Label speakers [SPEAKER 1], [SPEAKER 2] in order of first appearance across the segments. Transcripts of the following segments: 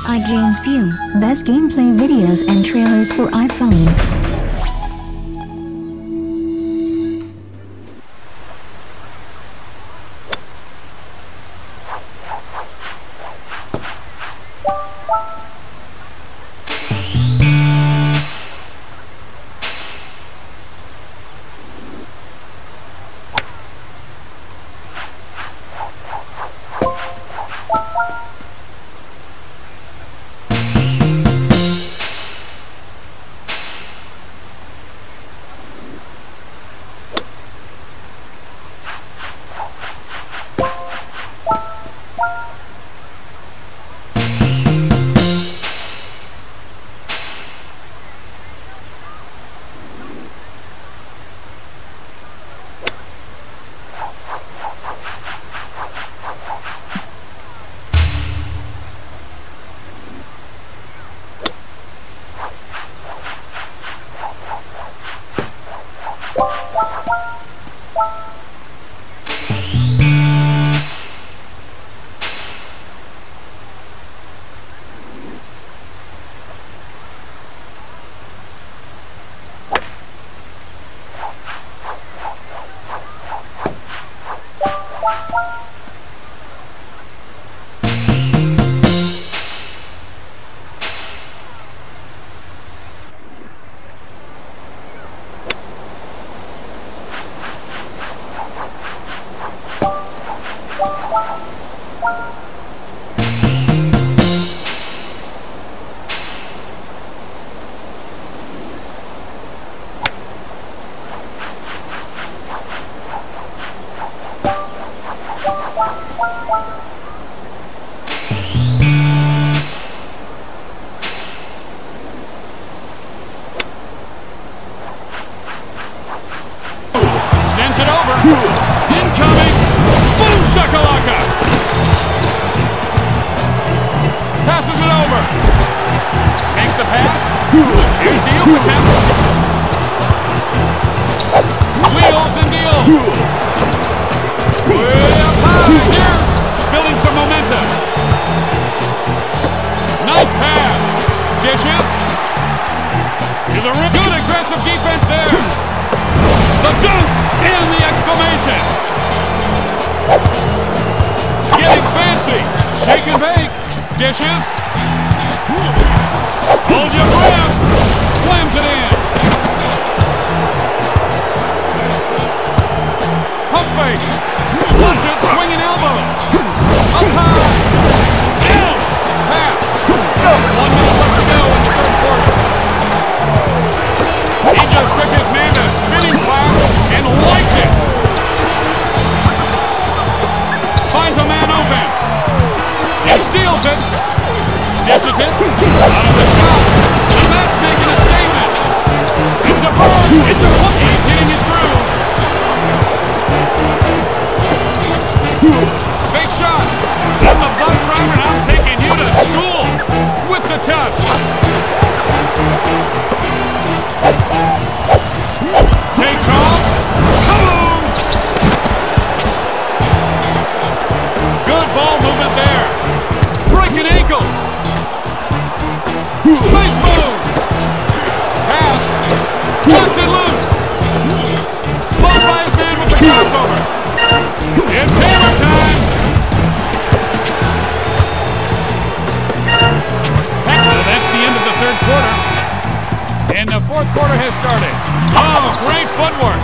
[SPEAKER 1] iGamesView, best gameplay videos and trailers for iPhone.
[SPEAKER 2] Incoming! Boom shakalaka! Passes it over. Makes the pass. Here's the Uber attempt. Wheels and deals. Way up high. Here's building some momentum. Nice pass. Dishes. To the rim. Good aggressive defense there. The dunk and the exclamation. Getting fancy. Shake and bake. Dishes. Hold your breath. Slams it in. Pump fake. Watch it. Swinging elbows. Up high. Ouch. Pass. 1 minute left to go in the third quarter. He just took his man to a spinning class and liked it. Finds a man open. He steals it. Dishes it. Out of the shot. And that's making a statement. It's a burn. It's a hook. He's hitting his groove. Fake shot. I'm the bus driver and I'm taking you to school. With the touch. Takes off. Kaboom! Good ball movement there. Breaking ankles. Nice move. Pass. Cuts it loose. Blows by his man with the crossover. It's hammer time. That's the end of the third quarter. And the fourth quarter has started. Oh, great footwork.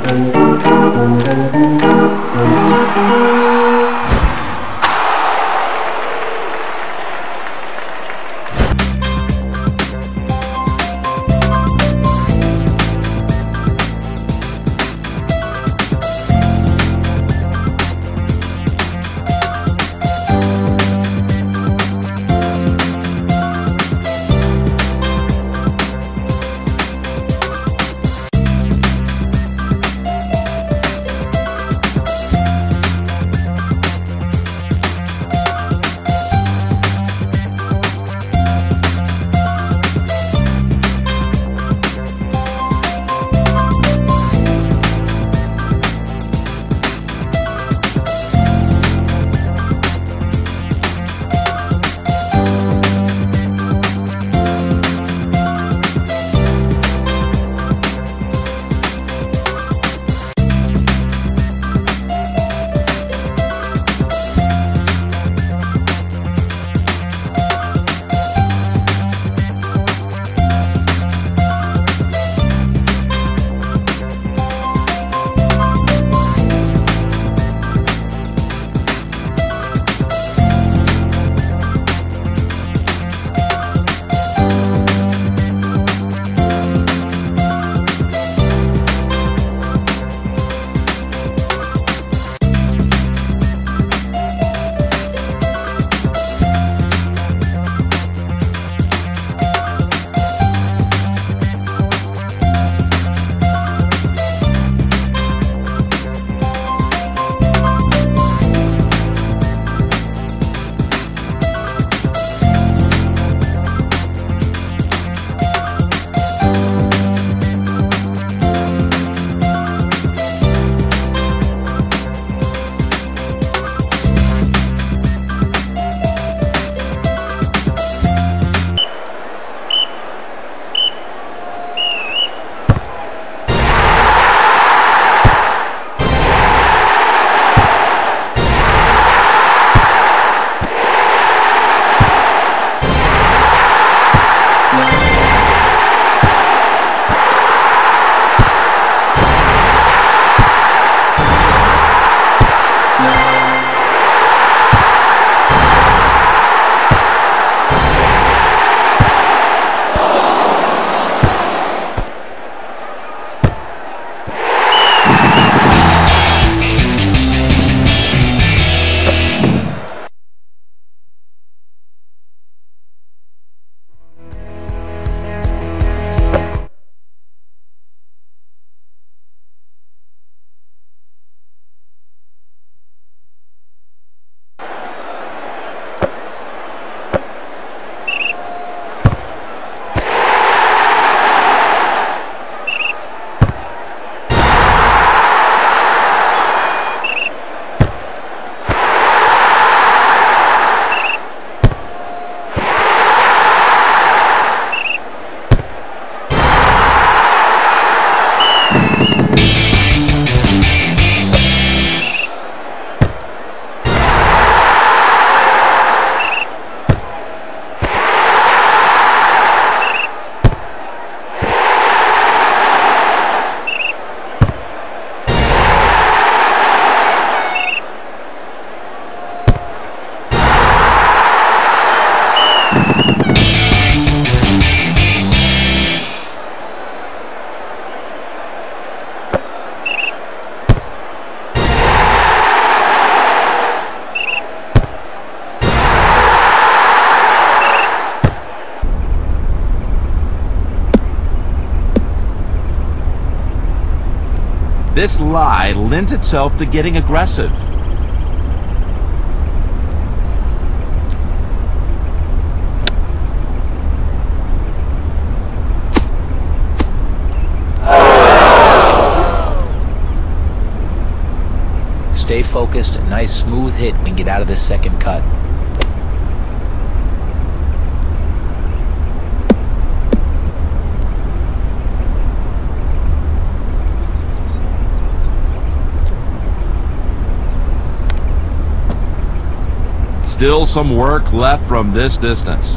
[SPEAKER 3] This lie lends itself to getting aggressive.
[SPEAKER 4] Stay focused, a nice smooth hit when you get out of this second cut.
[SPEAKER 3] Still some work left from this distance.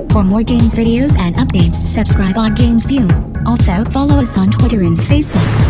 [SPEAKER 1] For more games videos and updates, subscribe on iGamesView. Also follow us on Twitter and Facebook.